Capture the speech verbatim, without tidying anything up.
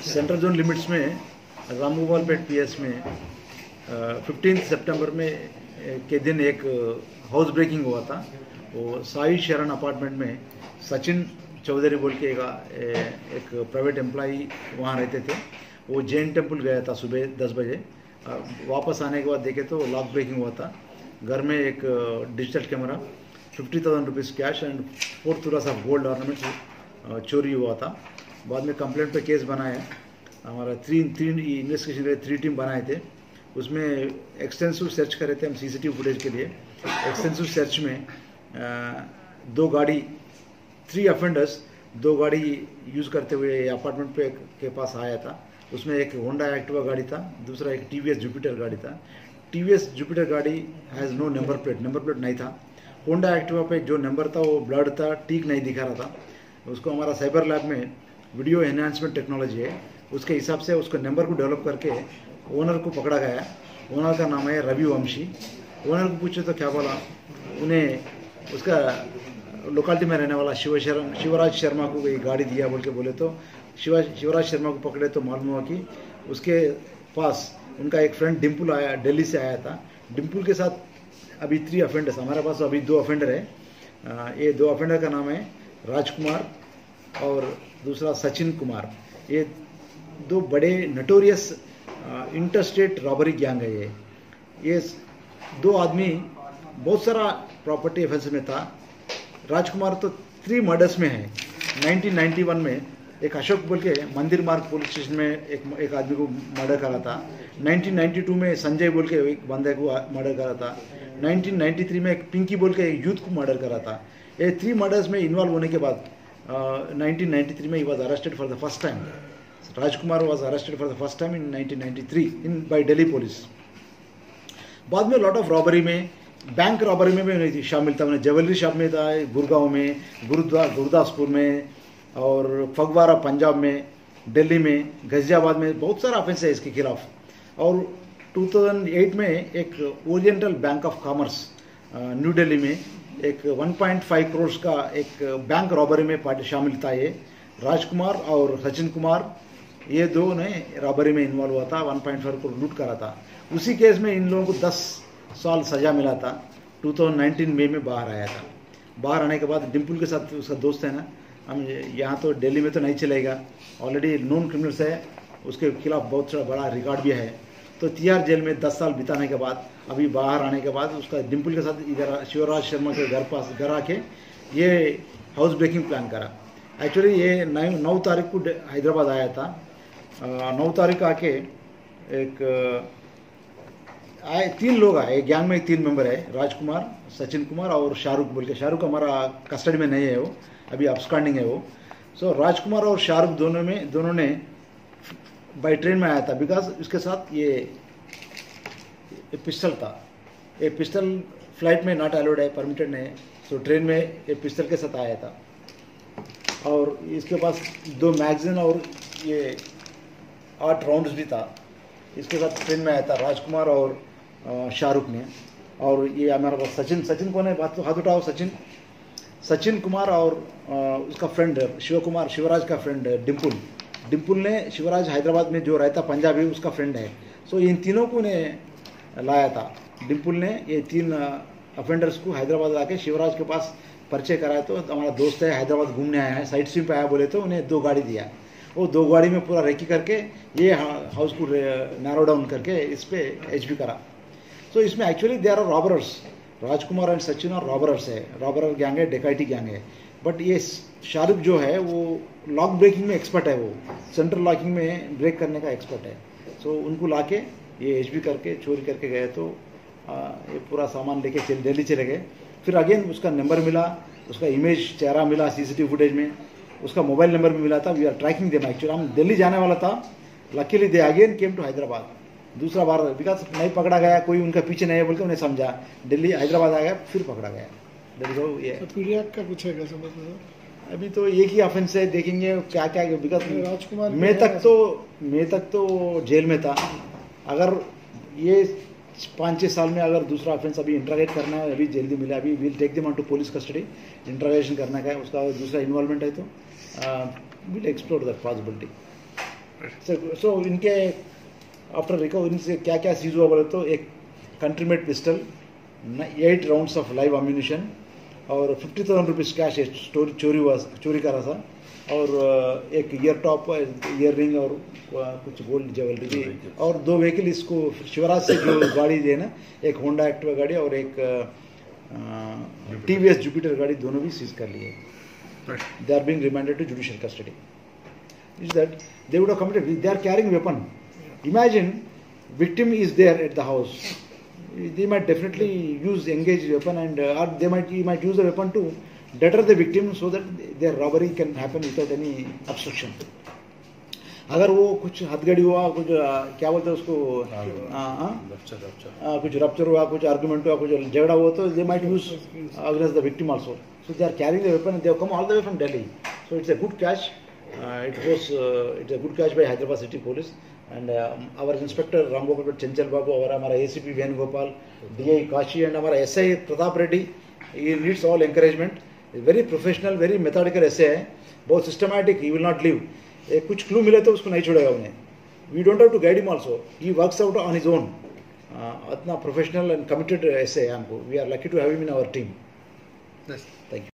Central zone limits में Ramgopalpet PS में fifteen सितंबर में के दिन एक हाउस ब्रेकिंग हुआ था। वो साई शरण अपार्टमेंट में सचिन चौधरी बोल के एक, एक प्राइवेट एम्प्लॉई वहाँ रहते थे। वो जैन टेम्पल गया था सुबह दस बजे। वापस आने के बाद देखे तो लॉक ब्रेकिंग हुआ था। घर में एक digital camera, fifty thousand rupees cash and four तुरस ऑफ गोल्ड ऑर्नामेंट चोरी हुआ था। बाद में कंप्लेंट पे केस बनाया। हमारा थ्री थ्री इन्वेस्टिगेशन के थ्री टीम बनाए थे। उसमें एक्सटेंसिव सर्च करे थे हम सीसीटीवी फुटेज के लिए। एक्सटेंसिव सर्च में आ, दो गाड़ी, थ्री अफेंडर्स दो गाड़ी यूज़ करते हुए अपार्टमेंट पे के पास आया था। उसमें एक होंडा एक्टिवा गाड़ी था, दूसरा एक टीवीएस जुपिटर गाड़ी था। टीवीएस जुपिटर गाड़ी has no number plate, number plate नहीं था। होंडा एक्टिवा पे जो नंबर था वो ब्लड था, टीक नहीं दिखा रहा था। उसको हमारा साइबर लैब में वीडियो एनहांसमेंट टेक्नोलॉजी है, उसके हिसाब से उसके नंबर को डेवलप करके ओनर को पकड़ा गया। ओनर का नाम है रवि वंशी। ओनर को पूछे तो क्या बोला, उन्हें उसका लोकेलिटी में रहने वाला शिव शर्मा शिवराज शर्मा को कोई गाड़ी दिया बोल के बोले तो शिवा शिवराज शर्मा को पकड़े तो मालूम हुआ कि उसके पास उनका एक फ्रेंड डिम्पल आया, दिल्ली से आया था। डिम्पल के साथ अभी थ्री अफेंडर्स, हमारे पास अभी दो अफेंडर है। ये दो अफेंडर का नाम है राजकुमार और दूसरा सचिन कुमार। ये दो बड़े नटोरियस इंटरस्टेट रॉबरी गैंग है। ये ये दो आदमी बहुत सारा प्रॉपर्टी ऑफेंस में था। राजकुमार तो थ्री मर्डर्स में है। नाइनटीन नाइंटी वन में एक अशोक बोल के मंदिर मार्ग पुलिस स्टेशन में एक एक आदमी को मर्डर करा था। नाइनटीन नाइंटी टू में संजय बोल के एक बंदे को मर्डर करा था। नाइनटीन नाइंटी थ्री में एक पिंकी बोल के एक यूथ को मर्डर करा था। ये थ्री मर्डर्स में इन्वॉल्व होने के बाद नाइनटीन नाइंटी थ्री में ही was arrested for the first time. Rajkumar was arrested for the first time in nineteen ninety three in by Delhi police. बाद में लॉट ऑफ रॉबरी में, बैंक रॉबरी में भी नहीं थी शामिल था। मैंने ज्वेलरी शॉप में था, गुड़गांव में, गुरुद्वा गुरदासपुर में और फगवाड़ा पंजाब में, दिल्ली में, गाजियाबाद में बहुत सारा ऑफेंस है इसके खिलाफ। और टू थाउजेंड एट में एक Oriental Bank of Commerce New Delhi में एक वन पॉइंट फाइव करोड़ का एक बैंक रॉबरी में पार्टी शामिल था। ये राजकुमार और सचिन कुमार, ये दो ने रॉबरी में इन्वॉल्व हुआ था। वन पॉइंट फाइव करोड़ लूट करा था। उसी केस में इन लोगों को दस साल सजा मिला था। टू थाउजेंड नाइंटीन मई में बाहर आया था। बाहर आने के बाद डिम्पल के साथ उसका दोस्त है ना, हम यहाँ तो दिल्ली में तो नहीं चलेगा, ऑलरेडी नॉन क्रिमिनल्स है, उसके खिलाफ बहुत सा बड़ा रिकॉर्ड भी है। तो तिहाड़ जेल में दस साल बिताने के बाद अभी बाहर आने के बाद उसका डिम्पल के साथ इधर शिवराज शर्मा के घर पास घर आके ये हाउस ब्रेकिंग प्लान करा। एक्चुअली ये नौ नौ तारीख को हैदराबाद आया था। नौ तारीख आके एक आए, तीन लोग आए गैंग में, तीन मेंबर है, राजकुमार, सचिन कुमार और शाहरुख बोल के। शाहरुख हमारा कस्टडी में नहीं है, वो अभी अब्सकॉन्डिंग है वो। सो so, राजकुमार और शाहरुख दोनों में दोनों ने बाई ट्रेन में आया था। बिकॉज उसके साथ ये, ये पिस्टल था। ये पिस्टल फ्लाइट में नॉट अलाउड है, परमिटेड नहीं है। सो so, ट्रेन में ये पिस्टल के साथ आया था। और इसके पास दो मैगजीन और ये आठ राउंड्स भी था। इसके साथ ट्रेन में आया था राजकुमार और शाहरुख ने। और ये हमारे पास सचिन, सचिन कौन है, बात तो हाथ उठाओ। सचिन सचिन कुमार और आ, उसका फ्रेंड शिव कुमार, शिवराज का फ्रेंड डिम्पल। डिम्पल ने शिवराज हैदराबाद में जो रहता पंजाबी, उसका फ्रेंड है। सो so, इन तीनों को ने लाया था। डिम्पल ने ये तीन अफेंडर्स को हैदराबाद लाके शिवराज के पास परिचय कराया। तो हमारा दोस्त है, हैदराबाद घूमने आया है, साइट सीन पे आया बोले तो उन्हें दो गाड़ी दिया। वो दो गाड़ी में पूरा रेकी करके ये हाउस को नैरो डाउन करके इस पे एच पी करा। सो so, इसमें actually they are robbers. Rajkumar and Sachin और रॉबरर्स है, रॉबर गैंग है, डेकाइटी गैंग है। बट ये शाहरुख जो है वो लॉक ब्रेकिंग में एक्सपर्ट है, वो सेंट्रल लॉकिंग में ब्रेक करने का एक्सपर्ट है। सो so, उनको लाके ये एच पी करके चोरी करके गए। तो आ, ये पूरा सामान लेके चल दिल्ली चले गए। फिर अगेन उसका नंबर मिला, उसका इमेज चेहरा मिला सीसीटीवी फुटेज में, उसका मोबाइल नंबर भी मिला था। We are tracking them. Actually हम दिल्ली जाने वाला था, luckily they again came to Hyderabad. दूसरा बार बिकॉज नहीं पकड़ा गया, कोई उनका पीछे नहीं है बोल के उन्हें समझा, दिल्ली हैदराबाद आ गया, फिर पकड़ा गया। दिल्ली ये पीडीएफ का कुछ है क्या समझ? अभी तो एक ही ऑफेंस है, देखेंगे क्या क्या। बिकॉज राजकुमार मैं तक तो मैं तक तो जेल में था। अगर ये पाँच छः साल में अगर दूसरा ऑफेंस अभी इंट्रागेट करना है, अभी जल्दी मिला, अभी will take them on to police custody, interrogation करना का है, उसका दूसरा इन्वॉल्वमेंट है तो will explore that possibility. So, so इनके आफ्टर रिकवर इनसे क्या क्या सीज हुआ बोले तो एक country made pistol, eight rounds of live ammunition और फिफ्टी थाउजेंड रुपीज़ कैश चोरी चोरी हुआ चोरी करा था, और एक ईयर टॉप, ईयर रिंग और कुछ गोल्ड ज्वेलरी भी, और दो व्हीकल इसको शिवराज से जो गाड़ी है ना, एक होंडा एक्टिवा गाड़ी और एक टीवीएस जुपिटर गाड़ी, दोनों भी सीज कर लिए. They are being remanded to judicial custody. Is that they would have committed? They are carrying weapon. Imagine, victim is there at the house. They might definitely use engage weapon, and uh, or they might he might use the weapon to deter the victim so that their robbery can happen without any obstruction. अगर वो कुछ हथगड़ी हुआ, कुछ क्या बोलते हैं उसको, कुछ रप्चर हुआ, कुछ आर्गुमेंट हुआ, कुछ झगड़ा हुआ, तो they might use against the victim also. So they are carrying the weapon and they have come all the way from Delhi. So it's a good catch. Uh, it was uh, it's a good catch by Hyderabad City Police, and uh, our Inspector Ramgopal Chanchal Babu, और हमारा A C P Venugopal, D I Kashi, and हमारा S I Pratap Reddy. He needs all encouragement. Very professional, very methodical S I है, बहुत systematic. He will not leave. एक कुछ clue मिले तो उसको नहीं छोड़ेगा उन्हें. We don't have to guide him also. He works out on his own. इतना professional and committed S I है हमको. We are lucky to have him in our team. Yes. Thank you.